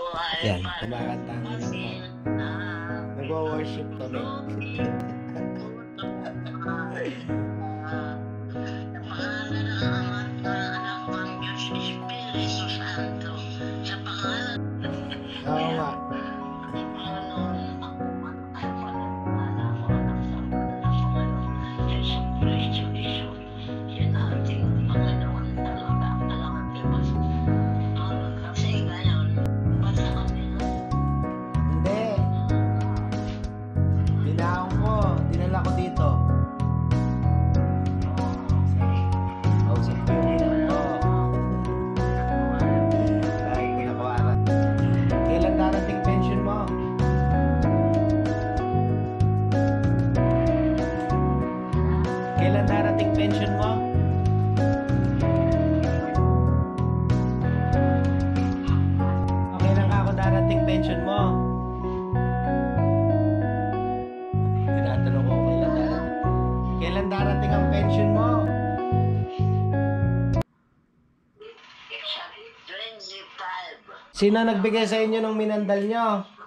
Yan, kumakantang mo. Nagwa-worship kami. Oo nga. Hindi. Binaon ko. Dinala ko dito. Kausap ko yung inan ko. Kahit pinakuaran. Kailan darating pension mo? Kailan darating pension mo? Kailan ako darating pension mo? Tinatanong ko kailan darating. Kailan darating ang pension mo? 25. Sino nagbigay sa inyo ng minandal nyo?